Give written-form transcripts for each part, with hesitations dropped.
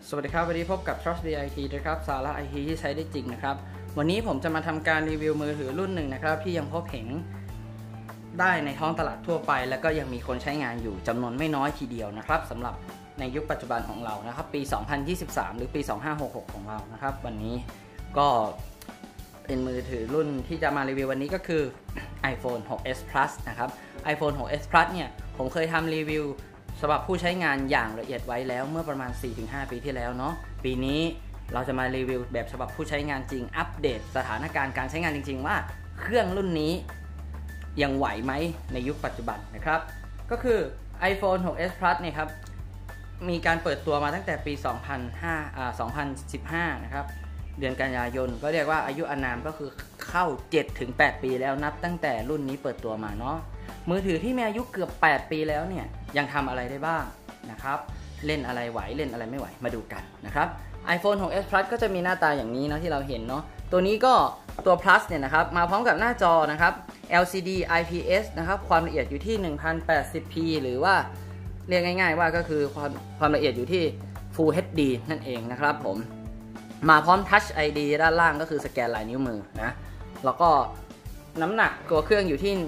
สวัสดีครับวันนี้พบกับ Trust IT นะครับสาระ IT ที่ใช้ได้จริงนะครับวันนี้ผมจะมาทำการรีวิวมือถือรุ่นหนึ่งนะครับที่ยังพบเห็นได้ในท้องตลาดทั่วไปและก็ยังมีคนใช้งานอยู่จำนวนไม่น้อยทีเดียวนะครับสำหรับในยุคปัจจุบันของเรานะครับปี 2023 หรือปี 2566 ของเรานะครับวันนี้ก็เป็นมือถือรุ่นที่จะมารีวิววันนี้ก็คือ iPhone 6s Plus นะครับ iPhone 6s Plus เนี่ยผมเคยทำรีวิวสำหรับผู้ใช้งานอย่างละเอียดไว้แล้วเมื่อประมาณ 4-5 ปีที่แล้วเนาะปีนี้เราจะมารีวิวแบบฉบับผู้ใช้งานจริงอัปเดตสถานการณ์การใช้งานจริงๆว่าเครื่องรุ่นนี้ยังไหวไหมในยุคปัจจุบันนะครับก็คือ iPhone 6s Plus เนี่ยครับมีการเปิดตัวมาตั้งแต่ปี 2015 นะครับเดือนกันยายนก็เรียกว่าอายุอานามก็คือเข้า 7-8 ปีแล้วนับตั้งแต่รุ่นนี้เปิดตัวมาเนาะมือถือที่มีอายุเกือบ8ปีแล้วเนี่ยยังทำอะไรได้บ้างนะครับเล่นอะไรไหวเล่นอะไรไม่ไหวมาดูกันนะครับ iPhone 6s Plus ก็จะมีหน้าตาอย่างนี้นะที่เราเห็นเนาะตัวนี้ก็ตัว Plus เนี่ยนะครับมาพร้อมกับหน้าจอนะครับ LCD IPS นะครับความละเอียดอยู่ที่ 1080p หรือว่าเรียกง่ายๆว่าก็คือความละเอียดอยู่ที่ Full HD นั่นเองนะครับผมมาพร้อม Touch ID ด้านล่างก็คือสแกนลายนิ้วมือนะแล้วก็น้ำหนักตัวเครื่องอยู่ที่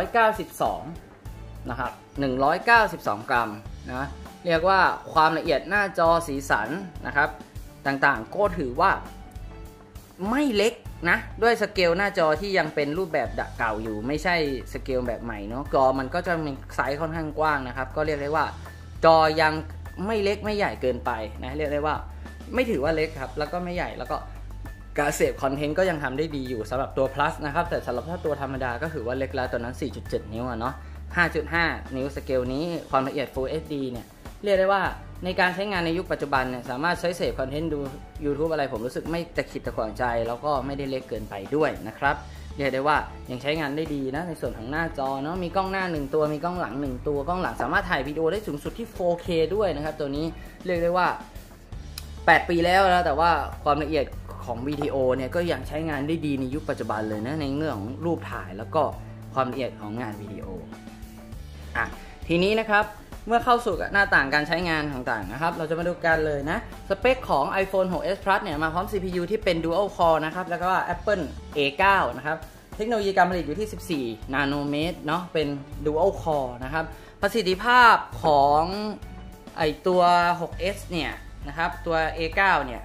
192นะครับ192 กรัมนะเรียกว่าความละเอียดหน้าจอสีสันนะครับต่างๆก็ถือว่าไม่เล็กนะด้วยสเกลหน้าจอที่ยังเป็นรูปแบบเก่าอยู่ไม่ใช่สเกลแบบใหม่เนาะจอมันก็จะมีไซส์ค่อนข้างกว้างนะครับก็เรียกได้ว่าจอยังไม่เล็กไม่ใหญ่เกินไปนะเรียกได้ว่าไม่ถือว่าเล็กครับแล้วก็ไม่ใหญ่แล้วก็การเสพคอนเทนต์ก็ยังทำได้ดีอยู่สำหรับตัว plus นะครับแต่สำหรับถ้าตัวธรรมดาก็ถือว่าเล็กแล้วตัวนั้น 4.7 นิ้วเนาะ 5.5 นิ้วสเกลนี้ความละเอียด Full HD เนี่ยเรียกได้ว่าในการใช้งานในยุคปัจจุบันเนี่ยสามารถใช้เสพคอนเทนต์ดู YouTube อะไรผมรู้สึกไม่ตะขิดตะขวางใจแล้วก็ไม่ได้เล็กเกินไปด้วยนะครับเรียกได้ว่ายังใช้งานได้ดีนะในส่วนของหน้าจอเนาะมีกล้องหน้า1ตัวมีกล้องหลัง1ตัวกล้องหลังสามารถถ่ายวิดีโอได้สูงสุดที่ 4K ด้วยนะครับตัวนี้เรียกได้ว่า8 ปีแล้วนะแต่ว่าความละเอียดของวิดีโอเนี่ยก็ยังใช้งานได้ดีในยุคปัจจุบันเลยนะในเรื่องของรูปถ่ายแล้วก็ความละเอียดของงานวิดีโอทีนี้นะครับเมื่อเข้าสู่หน้าต่างการใช้งานต่างๆนะครับเราจะมาดูกันเลยนะสเปคของ iPhone 6s Plus เนี่ยมาพร้อม CPU ที่เป็น Dual Core นะครับแล้วก็ Apple A9 นะครับเทคโนโลยีการผลิตอยู่ที่14นาโนเมตรเนาะเป็น Dual Core นะครับประสิทธิภาพของตัว 6s เนี่ยนะครับตัว A9 เนี่ย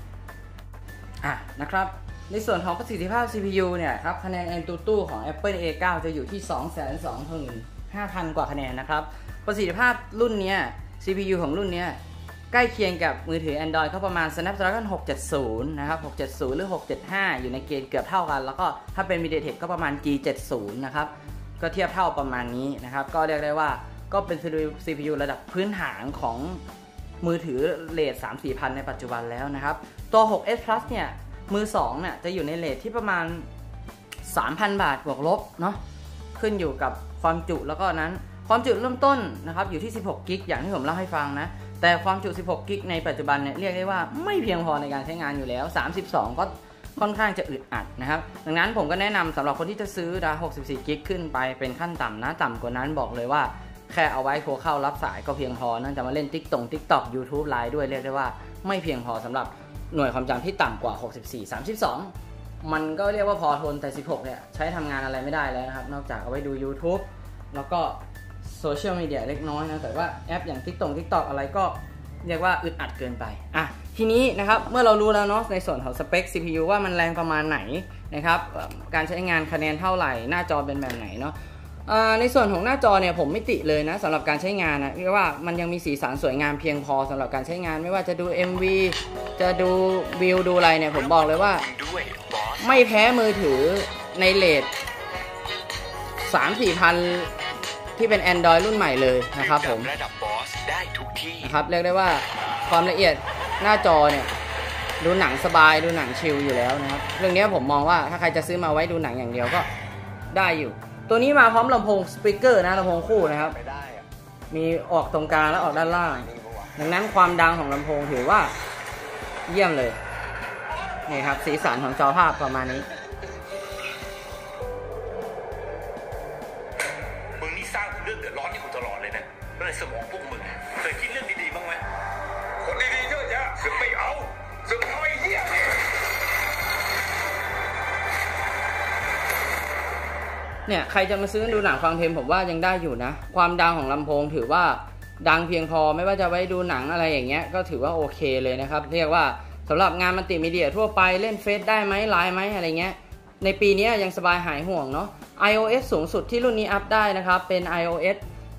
นะครับในส่วนของประสิทธิภาพ CPU เนี่ยครับคะแนน AnTuTu ของ Apple A9 จะอยู่ที่ 225,000 กว่าคะแนนนะครับประสิทธิภาพรุ่นนี้ CPU ของรุ่นนี้ใกล้เคียงกับมือถือ Android ก็ประมาณ Snapdragon 670 นะครับ670 หรือ 675 อยู่ในเกณฑ์เกือบเท่ากันแล้วก็ถ้าเป็น MediaTek ก็ประมาณ G70 นะครับก็เทียบเท่าประมาณนี้นะครับก็เรียกได้ว่าก็เป็น CPU ระดับพื้นฐานของมือถือเรท 3-4 พันในปัจจุบันแล้วนะครับตัว 6s Plus เนี่ยมือ2เนี่ยจะอยู่ในเรทที่ประมาณ 3,000 บาทบวกลบเนาะขึ้นอยู่กับความจุแล้วก็นั้นความจุเริ่มต้นนะครับอยู่ที่16กิกอย่างที่ผมเล่าให้ฟังนะแต่ความจุ16กิกในปัจจุบันเนี่ยเรียกได้ว่าไม่เพียงพอในการใช้งานอยู่แล้ว32ก็ค่อนข้างจะอึดอัดนะครับดังนั้นผมก็แนะนำสำหรับคนที่จะซื้อ64กิกขึ้นไปเป็นขั้นต่ำนะต่ำกว่านั้นบอกเลยว่าแค่เอาไว้โทรเข้ารับสายก็เพียงพอนะจะมาเล่น TikTok YouTube Line ด้วยเรียกได้ว่าไม่เพียงพอสำหรับหน่วยความจำที่ต่ำกว่า64 32มันก็เรียกว่าพอทนแต่16เนี่ยใช้ทำงานอะไรไม่ได้แล้วนะครับนอกจากเอาไว้ดู YouTube แล้วก็โซเชียลมีเดียเล็กน้อยนะแต่ว่าแอปอย่าง TikTok อะไรก็เรียกว่าอึดอัดเกินไปทีนี้นะครับเมื่อเรารู้แล้วเนาะในส่วนของสเปค CPU ว่ามันแรงประมาณไหนนะครับการใช้งานคะแนนเท่าไหร่หน้าจอเป็นแบบไหนเนาะในส่วนของหน้าจอเนี่ยผมไม่ติเลยนะสำหรับการใช้งานนะเรียกว่ามันยังมีสีสันสวยงามเพียงพอสำหรับการใช้งานไม่ว่าจะดู MV จะดูวิวดูอะไรเนี่ยผมบอกเลยว่าไม่แพ้มือถือในเรท 3-4 พันที่เป็น Android รุ่นใหม่เลยนะครับผมนะครับเรียกได้ว่าความละเอียดหน้าจอเนี่ยดูหนังสบายดูหนังชิลอยู่แล้วนะครับเรื่องนี้ผมมองว่าถ้าใครจะซื้อมาไว้ดูหนังอย่างเดียวก็ได้อยู่ตัวนี้มาพร้อมลำโพงสปีกเกอร์นะลำโพงคู่นะครับมีออกตรงกลางและออกด้านล่างดังนั้นความดังของลำโพงถือว่าเยี่ยมเลยนี่ครับสีสันของจอภาพประมาณนี้มึงนี่สร้างเรื่องเดือดร้อนให้กูตลอดเลยนะในสมองพวกมึงเคยคิดเรื่องดีๆบ้างไหมคนดีๆเยอะแยะเนี่ยใครจะมาซื้อดูหนังฟังเพลงผมว่ายังได้อยู่นะความดังของลำโพงถือว่าดังเพียงพอไม่ว่าจะไว้ดูหนังอะไรอย่างเงี้ยก็ถือว่าโอเคเลยนะครับเรียกว่าสำหรับงานมัลติมีเดียทั่วไปเล่นเฟซได้ไหมไลน์ไหมอะไรเงี้ยในปีนี้ยังสบายหายห่วงเนาะ iOS สูงสุดที่รุ่นนี้อัพได้นะครับเป็น iOS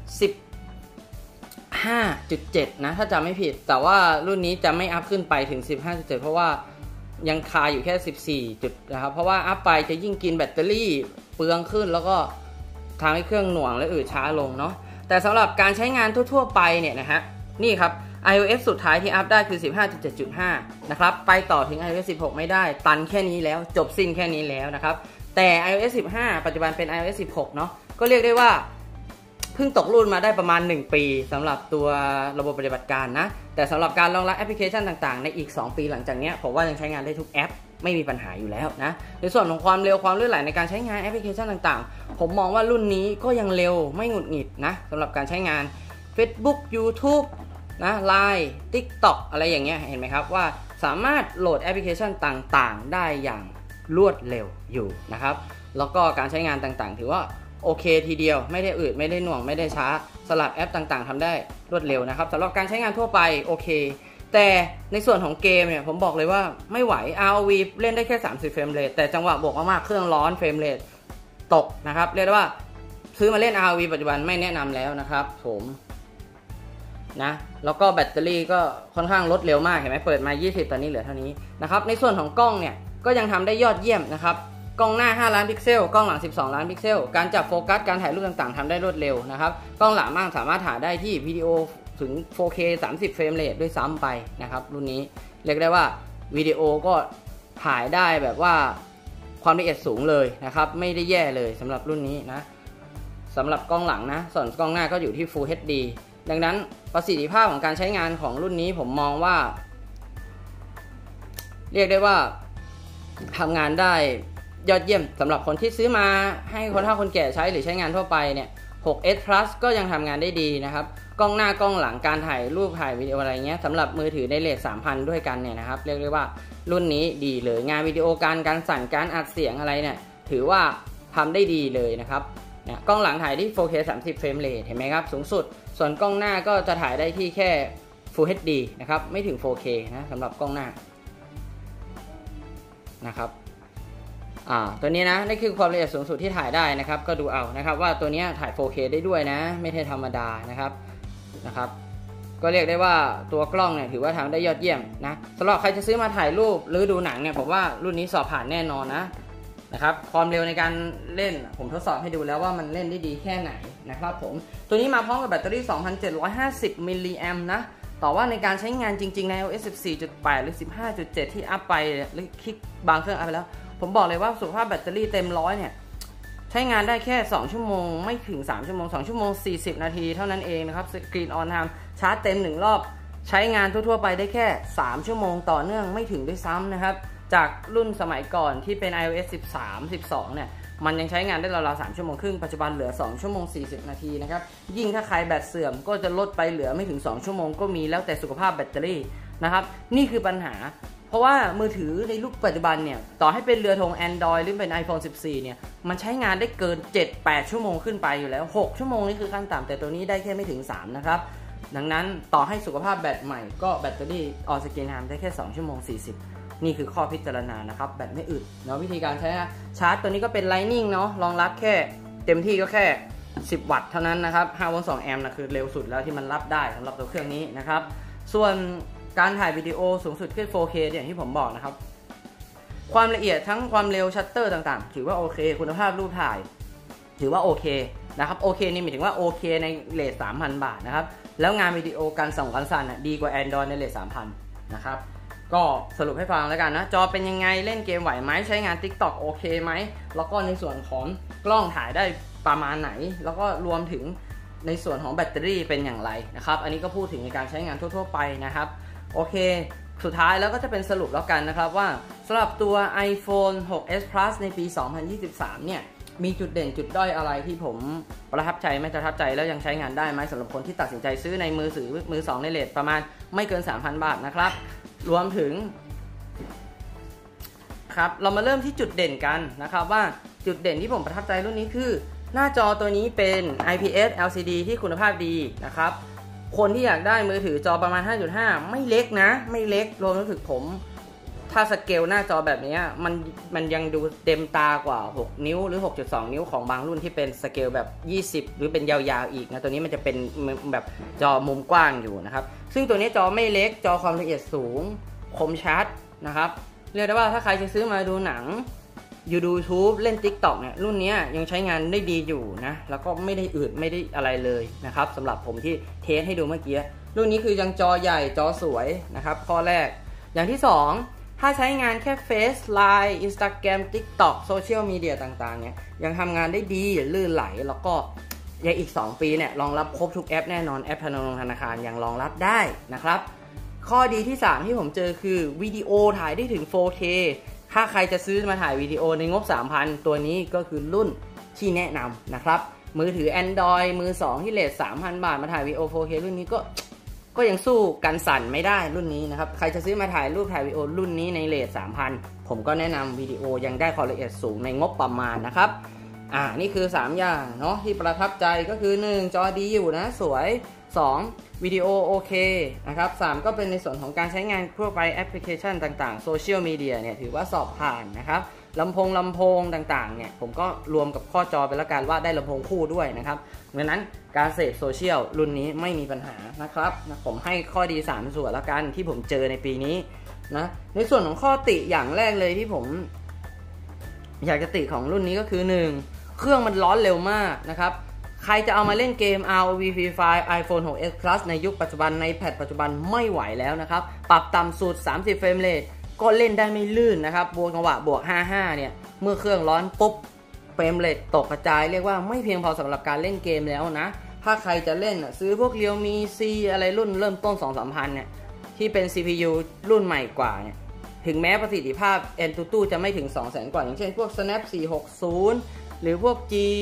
15.7 นะถ้าจำไม่ผิดแต่ว่ารุ่นนี้จะไม่อัพขึ้นไปถึง 15.7 เพราะว่ายังคาอยู่แค่14จุดนะครับเพราะว่าอัพไปจะยิ่งกินแบตเตอรี่เปลืองขึ้นแล้วก็ทำให้เครื่องหน่วงและช้าลงเนาะแต่สำหรับการใช้งานทั่วๆไปเนี่ยนะฮะนี่ครับ iOS สุดท้ายที่อัพได้คือ 15.7.5 นะครับไปต่อถึง iOS 16 ไม่ได้ตันแค่นี้แล้วจบสิ้นแค่นี้แล้วนะครับแต่ iOS 15 ปัจจุบันเป็น iOS 16 เนาะก็เรียกได้ว่าเพิ่งตกรุ่นมาได้ประมาณ1ปีสำหรับตัวระบบปฏิบัติการนะแต่สำหรับการรองรับแอปพลิเคชันต่างๆในอีก2ปีหลังจากนี้ผมว่ายังใช้งานได้ทุกแอปไม่มีปัญหาอยู่แล้วนะในส่วนของความเร็วความลื่นไหลในการใช้งานแอปพลิเคชันต่างๆผมมองว่ารุ่นนี้ก็ยังเร็วไม่หงุดหงิดนะสำหรับการใช้งาน Facebook YouTube นะ Line TikTok อะไรอย่างเงี้ยเห็นไหมครับว่าสามารถโหลดแอปพลิเคชันต่างๆได้อย่างรวดเร็วอยู่นะครับแล้วก็การใช้งานต่างๆถือว่าโอเคทีเดียวไม่ได้อืดไม่ได้หน่วงไม่ได้ช้าสลับแอปต่างๆทำได้รวดเร็วนะครับสำหรับการใช้งานทั่วไปโอเคแต่ในส่วนของเกมเนี่ยผมบอกเลยว่าไม่ไหว ROV เล่นได้แค่30เฟรมเรทแต่จังหวะบวกมากๆเครื่องร้อนเฟรมเรทตกนะครับเรียกได้ว่าซื้อมาเล่น ROV ปัจจุบันไม่แนะนำแล้วนะครับผมนะแล้วก็แบตเตอรี่ก็ค่อนข้างลดเร็วมากเห็นไหมเปิดมา20ตอนนี้เหลือเท่านี้นะครับในส่วนของกล้องเนี่ยก็ยังทำได้ยอดเยี่ยมนะครับกล้องหน้า5ล้านพิกเซลกล้องหลัง12ล้านพิกเซลการจับโฟกัสการถ่ายรูปต่างๆทำได้รวดเร็วนะครับกล้องหลังสามารถถ่ายได้ที่วิดีโอถึง 4K 30เฟรมเรทด้วยซ้ำไปนะครับรุ่นนี้เรียกได้ว่าวิดีโอก็ถ่ายได้แบบว่าความละเอียดสูงเลยนะครับไม่ได้แย่เลยสำหรับรุ่นนี้นะสำหรับกล้องหลังนะส่วนกล้องหน้าก็อยู่ที่ Full HD ดังนั้นประสิทธิภาพของการใช้งานของรุ่นนี้ผมมองว่าเรียกได้ว่าทำงานได้ยอดเยี่ยมสำหรับคนที่ซื้อมาให้คนเฒ่าคนแก่ใช้หรือใช้งานทั่วไปเนี่ย 6S Plus ก็ยังทำงานได้ดีนะครับกล้องหน้ากล้องหลังการถ่ายรูปถ่ายวิดีโออะไรเงี้ยสำหรับมือถือในเรท 3,000 ด้วยกันเนี่ยนะครับเรียกได้ว่ารุ่นนี้ดีเลยงานวิดีโอการสั่นการอัดเสียงอะไรเนี่ยถือว่าทำได้ดีเลยนะครับเนี่ยกล้องหลังถ่ายที่ 4K 30เฟรมเรทเห็นไหมครับสูงสุดส่วนกล้องหน้าก็จะถ่ายได้ที่แค่ Full HD นะครับไม่ถึง 4K นะสำหรับกล้องหน้านะครับตัวนี้นะนี่คือความละเอียดสูงสุดที่ถ่ายได้นะครับก็ดูเอานะครับว่าตัวนี้ถ่าย 4K ได้ด้วยนะไม่ใช่ธรรมดานะครับก็เรียกได้ว่าตัวกล้องเนี่ยถือว่าทำได้ยอดเยี่ยมนะสำหรับใครจะซื้อมาถ่ายรูปหรือดูหนังเนี่ยผมว่ารุ่นนี้สอบผ่านแน่นอนนะครับความเร็วในการเล่นผมทดสอบให้ดูแล้วว่ามันเล่นได้ดีแค่ไหนนะครับผมตัวนี้มาพร้อมกับแบตเตอรี่ 2,750 มิลลิแอมป์นะต่อว่าในการใช้งานจริงๆใน iOS 14.8 หรือ 15.7 ที่อัพไปหรือคลิกบางเครื่องอัพไปแล้วผมบอกเลยว่าสุขภาพแบตเตอรี่เต็มร้อยเนี่ยใช้งานได้แค่2ชั่วโมงไม่ถึง3ชั่วโมง2ชั่วโมง40นาทีเท่านั้นเองนะครับสกรีนออนไทม์ชาร์จเต็ม1รอบใช้งานทั่วๆไปได้แค่3ชั่วโมงต่อเนื่องไม่ถึงด้วยซ้ำนะครับจากรุ่นสมัยก่อนที่เป็น iOS 13 12เนี่ยมันยังใช้งานได้ราวๆ3ชั่วโมงครึ่งปัจจุบันเหลือ2ชั่วโมง40นาทีนะครับยิ่งถ้าใครแบตเสื่อมก็จะลดไปเหลือไม่ถึง2ชั่วโมงก็มีแล้วแต่สุขภาพแบตเตอรี่นะครับนี่คือปัญหาเพราะว่ามือถือในยุคปัจจุบันเนี่ยต่อให้เป็นเรือธง Android หรือเป็น iPhone 14 เนี่ยมันใช้งานได้เกิน 7-8 ชั่วโมงขึ้นไปอยู่แล้ว6ชั่วโมงนี่คือขั้นต่ำแต่ตัวนี้ได้แค่ไม่ถึง3นะครับดังนั้นต่อให้สุขภาพแบตใหม่ก็แบตเตอรี่ออนสกรีนไทม์ได้แค่2ชั่วโมง40นี่คือข้อพิจารณานะครับแบตไม่อึดเนาะวิธีการใช้ชาร์จตัวนี้ก็เป็น Lightning เนาะรองรับแค่เต็มที่ก็แค่10วัตต์เท่านั้นนะครับ5โวลต์2แอมป์นะคือเร็วสุดแล้วที่มันรับได้สำหรับตัวเครื่องนี้นะครับส่วนการถ่ายวิดีโอสูงสุดขึ้น 4K อย่างที่ผมบอกนะครับความละเอียดทั้งความเร็วชัตเตอร์ต่างๆถือว่าโอเคคุณภาพรูปถ่ายถือว่าโอเคนะครับโอเคนี่หมายถึงว่าโอเคในเรท 3,000 บาทนะครับแล้วงานวิดีโอการส่องการสั่นดีกว่า Android ในเรท 3,000 นะครับก็สรุปให้ฟังแล้วกันนะจอเป็นยังไงเล่นเกมไหวไหมใช้งาน TikTok โอเคไหมแล้วก็ในส่วนของกล้องถ่ายได้ประมาณไหนแล้วก็รวมถึงในส่วนของแบตเตอรี่เป็นอย่างไรนะครับอันนี้ก็พูดถึงในการใช้งานทั่วๆไปนะครับโอเคสุดท้ายแล้วก็จะเป็นสรุปแล้วกันนะครับว่าสำหรับตัว iPhone 6s Plus ในปี 2023 เนี่ยมีจุดเด่นจุดด้อยอะไรที่ผมประทับใจไม่ประทับใจแล้วยังใช้งานได้ไหมสำหรับคนที่ตัดสินใจซื้อในมือ2ในเรทประมาณไม่เกิน 3,000 บาทนะครับรวมถึงครับเรามาเริ่มที่จุดเด่นกันนะครับว่าจุดเด่นที่ผมประทับใจรุ่นนี้คือหน้าจอตัวนี้เป็น IPS LCD ที่คุณภาพดีนะครับคนที่อยากได้มือถือจอประมาณ 5.5 ไม่เล็กนะไม่เล็กรวมถึงผมถ้าสเกลหน้าจอแบบนี้มันยังดูเต็มตากว่า6นิ้วหรือ 6.2 นิ้วของบางรุ่นที่เป็นสเกลแบบ20หรือเป็นยาวๆอีกนะตัวนี้มันจะเป็นแบบจอมุมกว้างอยู่นะครับซึ่งตัวนี้จอไม่เล็กจอความละเอียดสูงคมชัดนะครับเรียกได้ว่าถ้าใครจะซื้อมาดูหนังอยู่ดู YouTube เล่น TikTok เนี่ยรุ่นนี้ยังใช้งานได้ดีอยู่นะแล้วก็ไม่ได้อืดไม่ได้อะไรเลยนะครับสำหรับผมที่เทสให้ดูเมื่อกี้รุ่นนี้คือยังจอใหญ่จอสวยนะครับข้อแรกอย่างที่2ถ้าใช้งานแค่ Face Line Instagram TikTok โซเชียลมีเดียต่างๆเนี่ยยังทำงานได้ดีลื่นไหลแล้วก็ยังอีก2ปีเนี่ยรองรับครบทุกแอปแน่นอนแอปธนาคารยังรองรับได้นะครับข้อดีที่3ที่ผมเจอคือวิดีโอถ่ายได้ถึง 4K ถ้าใครจะซื้อมาถ่ายวิดีโอในงบ 3,000 ตัวนี้ก็คือรุ่นที่แนะนำนะครับมือถือ Android มือ2ที่เรท 3,000 บาทมาถ่ายวิดีโอ 4K รุ่นนี้ก็ยังสู้กันสั่นไม่ได้รุ่นนี้นะครับใครจะซื้อมาถ่ายรูปถ่ายวิดีโอรุ่นนี้ในเรท 3,000 ผมก็แนะนำวิดีโอยังได้ความละเอียดสูงในงบประมาณนะครับนี่คือ3อย่างเนาะที่ประทับใจก็คือ1จอดีอยู่นะสวย2วิดีโอโอเคนะครับ3ก็เป็นในส่วนของการใช้งานทั่วไปแอปพลิเคชันต่างๆโซเชียลมีเดียเนี่ยถือว่าสอบผ่านนะครับลำโพงต่างๆเนี่ยผมก็รวมกับข้อจอไปแล้วกันว่าได้ลำโพงคู่ด้วยนะครับดังนั้นการเสพโซเชียลรุ่นนี้ไม่มีปัญหานะครับผมให้ข้อดี3ส่วนแล้วกันที่ผมเจอในปีนี้นะในส่วนของข้อติอย่างแรกเลยที่ผมอยากจะติของรุ่นนี้ก็คือ1เครื่องมันร้อนเร็วมากนะครับใครจะเอามาเล่นเกม ROV Free Fire iPhone 6s Plus ในยุคปัจจุบันในแพทปัจจุบันไม่ไหวแล้วนะครับปรับต่ำสุด30เฟรมเรทก็เล่นได้ไม่ลื่นนะครับบวกจังหวะบวก55เนี่ยเมื่อเครื่องร้อนปุ๊บเฟรมเรทตกกระจายเรียกว่าไม่เพียงพอสำหรับการเล่นเกมแล้วนะถ้าใครจะเล่นซื้อพวก Realme C อะไรรุ่นเริ่มต้น 2-3 พันเนี่ยที่เป็น CPU รุ่นใหม่กว่าเนี่ยถึงแม้ประสิทธิภาพ AnTuTu จะไม่ถึง 200,000 กว่าอย่างเช่นพวก Snap 460หรือพวก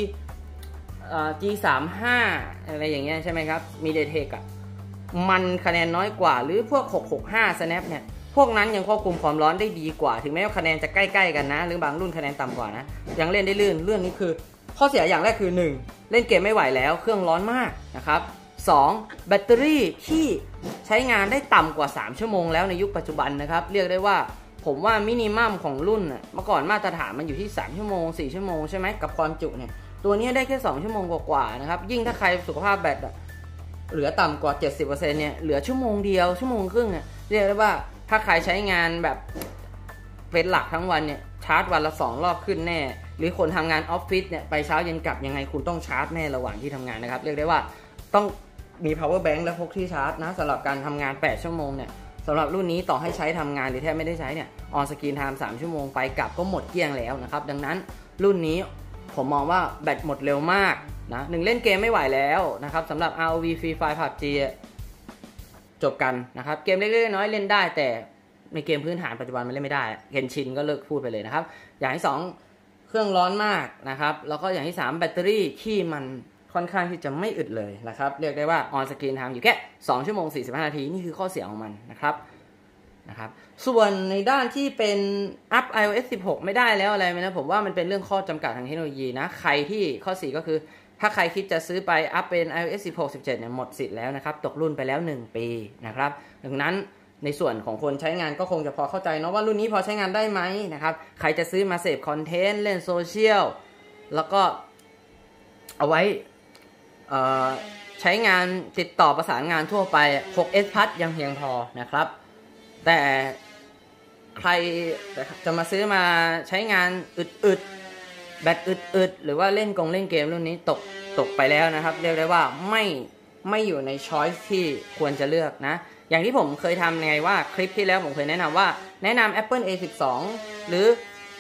G35 อะไรอย่างเงี้ยใช่ไหมครับ MediaTek มันคะแนนน้อยกว่าหรือพวก665 Snap เนี่ยพวกนั้นยังควบคุมความร้อนได้ดีกว่าถึงแม้ว่าคะแนนจะใกล้ๆกันนะหรือบางรุ่นคะแนนต่ำกว่านะยังเล่นได้ลื่นเรื่องนี้คือข้อเสียอย่างแรกคือ1เล่นเกมไม่ไหวแล้วเครื่องร้อนมากนะครับ2แบตเตอรี่ที่ใช้งานได้ต่ำกว่า3ชั่วโมงแล้วในยุคปัจจุบันนะครับเรียกได้ว่าผมว่ามินิมัมของรุ่นเมื่อก่อนมาตรฐานมันอยู่ที่3ชั่วโมง4ชั่วโมงใช่ไหมกับความจุเนี่ยตัวนี้ได้แค่2ชั่วโมงกว่าๆนะครับยิ่งถ้าใครสุขภาพแบตเหลือต่ำกว่า 70% เนี่ยเหลือชั่วโมงเดียวชั่วโมงครึ่งเนี่ยเรียกได้ว่าถ้าใครใช้งานแบบเป็นหลักทั้งวันเนี่ยชาร์จวันละ2รอบขึ้นแน่หรือคนทำงานออฟฟิศเนี่ยไปเช้าเย็นกลับยังไงคุณต้องชาร์จแน่ระหว่างที่ทำงานนะครับเรียกได้ว่าต้องมี power bank และพกที่ชาร์จนะสำหรับการทำงาน8ชั่วโมงเนี่ยสำหรับรุ่นนี้ต่อให้ใช้ทำงานหรือแทบไม่ได้ใช้เนี่ยออนสกรีนไทม์3ชั่วโมงไปกลับก็หมดเกลี้ยงแล้วนะครับดังนั้นรุ่นนี้ผมมองว่าแบตหมดเร็วมากนะเล่นเกมไม่ไหวแล้วนะครับสำหรับ ROV Free Fire PUBG จบกันนะครับเกมเล็กๆน้อยๆเล่นได้แต่ในเกมพื้นฐานปัจจุบันมันเล่นไม่ได้เกนชินก็เลิกพูดไปเลยนะครับอย่างที่2เครื่องร้อนมากนะครับแล้วก็อย่างที่3แบตเตอรี่ที่มันค่อนข้างที่จะไม่อึดเลยนะครับเรียกได้ว่าออนสกรีนไทม์อยู่แค่2ชั่วโมง45นาทีนี่คือข้อเสียของมันนะครับส่วนในด้านที่เป็นอัพ iOS 16 ไม่ได้แล้วอะไรไหมนะผมว่ามันเป็นเรื่องข้อจำกัดทางเทคโนโลยีนะใครที่ข้อ4ก็คือถ้าใครคิดจะซื้อไปอัพเป็น iOS 16 17เนี่ยหมดสิทธิ์แล้วนะครับตกรุ่นไปแล้ว1ปีนะครับดังนั้นในส่วนของคนใช้งานก็คงจะพอเข้าใจเนาะว่ารุ่นนี้พอใช้งานได้ไหมนะครับใครจะซื้อมาเสพคอนเทนต์เล่นโซเชียลแล้วก็เอาไว้ใช้งานติดต่อประสานงานทั่วไป 6s Plus ยังเพียงพอนะครับแต่ใครจะมาซื้อมาใช้งานอึดแบตอึดหรือว่าเล่นเกมรุ่นนี้ตกไปแล้วนะครับเรียกได้ว่าไม่อยู่ในช้อยส์ที่ควรจะเลือกนะอย่างที่ผมเคยทำไงว่าคลิปที่แล้วผมเคยแนะนำ Apple A12 หรือ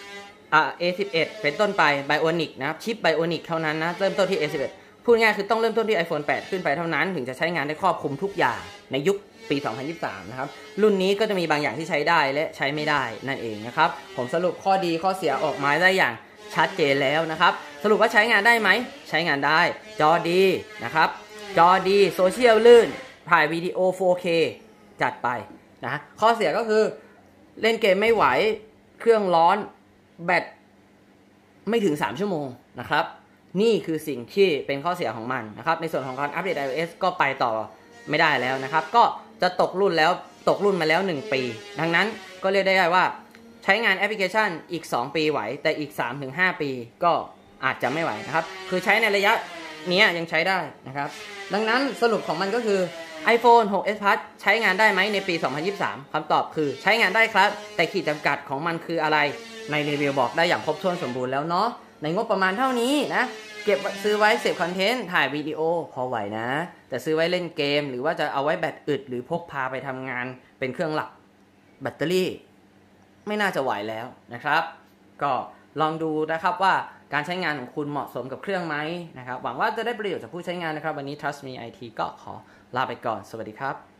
A11 เป็นต้นไป Bionic นะครับชิป Bionic เท่านั้นนะเริ่มต้นที่ A11 พูดง่ายคือต้องเริ่มต้นที่ iPhone 8 ขึ้นไปเท่านั้นถึงจะใช้งานได้ครอบคลุมทุกอย่างในยุคปี 2023 นะครับรุ่นนี้ก็จะมีบางอย่างที่ใช้ได้และใช้ไม่ได้นั่นเองนะครับผมสรุปข้อดีข้อเสียออกมาได้อย่างชัดเจนแล้วนะครับสรุปว่าใช้งานได้ไหมใช้งานได้จอดีนะครับจอดีโซเชียลลื่นถ่ายวิดีโอ 4K จัดไปนะข้อเสียก็คือเล่นเกมไม่ไหวเครื่องร้อนแบตไม่ถึง3ชั่วโมงนะครับนี่คือสิ่งที่เป็นข้อเสียของมันนะครับในส่วนของการอัปเดต iOS ก็ไปต่อไม่ได้แล้วนะครับก็จะตกรุ่นมาแล้ว1 ปีดังนั้นก็เรียกได้ว่าใช้งานแอปพลิเคชันอีก2 ปีไหวแต่อีก 3-5 ปีก็อาจจะไม่ไหวนะครับคือใช้ในระยะนี้ยังใช้ได้นะครับดังนั้นสรุปของมันก็คือ iPhone 6s Plus ใช้งานได้ไหมในปี 2023 คำตอบคือใช้งานได้ครับแต่ขีดจำกัดของมันคืออะไรในรีวิวบอกได้อย่างครบถ้วนสมบูรณ์แล้วเนาะในงบประมาณเท่านี้นะเก็บซื้อไว้เสพคอนเทนต์ถ่ายวิดีโอพอไหวนะแต่ซื้อไว้เล่นเกมหรือว่าจะเอาไว้แบตอึดหรือพกพาไปทำงานเป็นเครื่องหลักแบตเตอรี่ไม่น่าจะไหวแล้วนะครับก็ลองดูนะครับว่าการใช้งานของคุณเหมาะสมกับเครื่องไหมนะครับหวังว่าจะได้ประโยชน์จากผู้ใช้งานนะครับวันนี้ Trust Me IT ก็ขอลาไปก่อนสวัสดีครับ